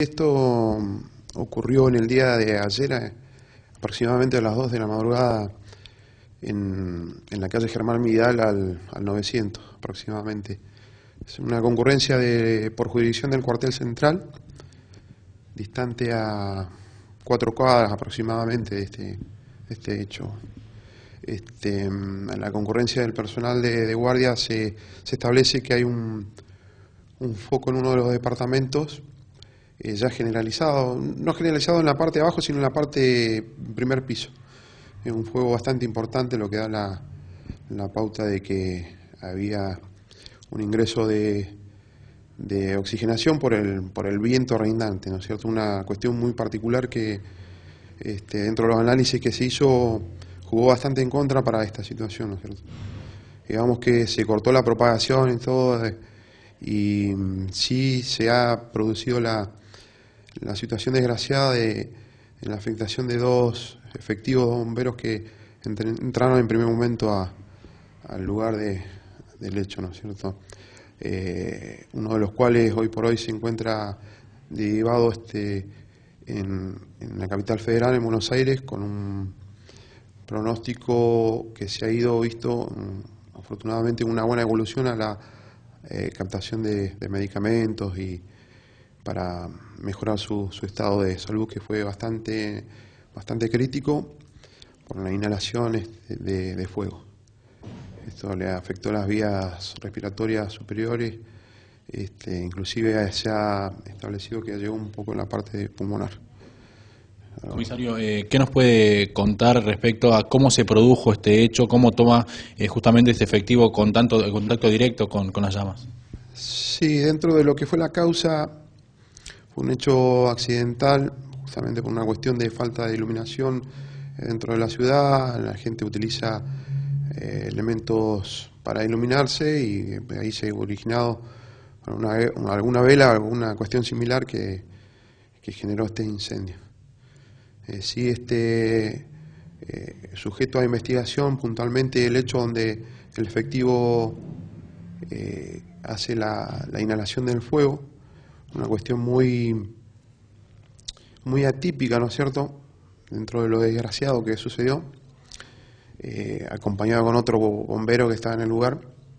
Esto ocurrió en el día de ayer, aproximadamente a las 2 de la madrugada, en la calle Germán Vidal al 900 aproximadamente. Es una concurrencia por jurisdicción del cuartel central, distante a 4 cuadras aproximadamente de este hecho. La concurrencia del personal de guardia se establece que hay un foco en uno de los departamentos, ya generalizado, no generalizado en la parte de abajo, sino en la parte primer piso. Es un fuego bastante importante, lo que da la pauta de que había un ingreso de oxigenación por el viento reinante, ¿no es cierto? Una cuestión muy particular que dentro de los análisis que se hizo jugó bastante en contra para esta situación, ¿no es cierto? Digamos que se cortó la propagación y todo, y sí se ha producido la situación desgraciada de la afectación de 2 efectivos bomberos que entraron en primer momento al lugar del hecho, ¿no es cierto? Uno de los cuales hoy por hoy se encuentra derivado en la capital federal, en Buenos Aires, con un pronóstico que se ha ido visto afortunadamente una buena evolución a la captación de medicamentos y para mejorar su estado de salud, que fue bastante crítico por la inhalación de fuego. Esto le afectó las vías respiratorias superiores, inclusive se ha establecido que llegó un poco en la parte pulmonar. Comisario, ¿qué nos puede contar respecto a cómo se produjo este hecho, cómo toma justamente este efectivo contacto directo con las llamas? Sí, dentro de lo que fue la causa, fue un hecho accidental, justamente por una cuestión de falta de iluminación dentro de la ciudad. La gente utiliza elementos para iluminarse y ahí se ha originado alguna vela, alguna cuestión similar que generó este incendio. Sí, sujeto a investigación puntualmente el hecho donde el efectivo hace la inhalación del fuego, una cuestión muy atípica, ¿no es cierto?, dentro de lo desgraciado que sucedió, acompañado con otro bombero que estaba en el lugar.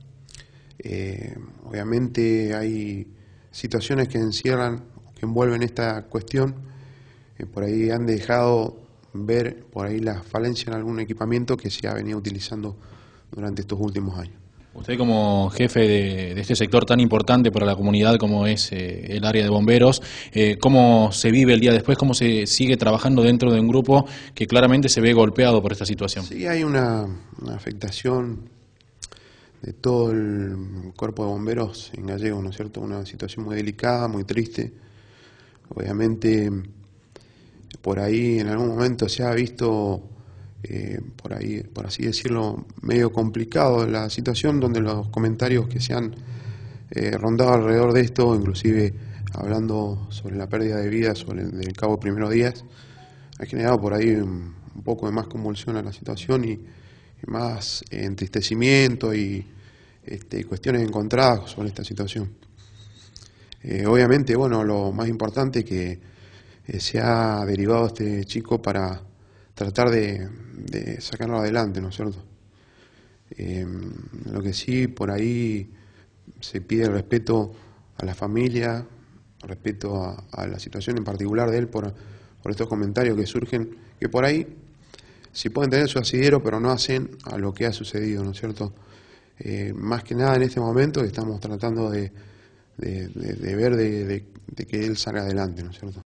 Obviamente hay situaciones que encierran, que envuelven esta cuestión. Por ahí han dejado ver por ahí la falencia en algún equipamiento que se ha venido utilizando durante estos últimos años. Usted, como jefe de este sector tan importante para la comunidad como es el área de bomberos, ¿cómo se vive el día después? ¿Cómo se sigue trabajando dentro de un grupo que claramente se ve golpeado por esta situación? Sí, hay una afectación de todo el cuerpo de bomberos en Gallego, ¿no es cierto? Una situación muy delicada, muy triste. Obviamente, por ahí en algún momento se ha visto, por ahí, por así decirlo, medio complicado la situación, donde los comentarios que se han rondado alrededor de esto, inclusive hablando sobre la pérdida de vida del cabo Primero Díaz, ha generado por ahí un poco de más convulsión a la situación y más entristecimiento y cuestiones encontradas sobre esta situación. Obviamente, bueno, lo más importante es que se ha derivado a este chico para tratar de sacarlo adelante, ¿no es cierto? Lo que sí, por ahí se pide respeto a la familia, respeto a la situación en particular de él por estos comentarios que surgen, que por ahí sí pueden tener su asidero, pero no hacen a lo que ha sucedido, ¿no es cierto? Más que nada en este momento estamos tratando de ver de que él salga adelante, ¿no es cierto?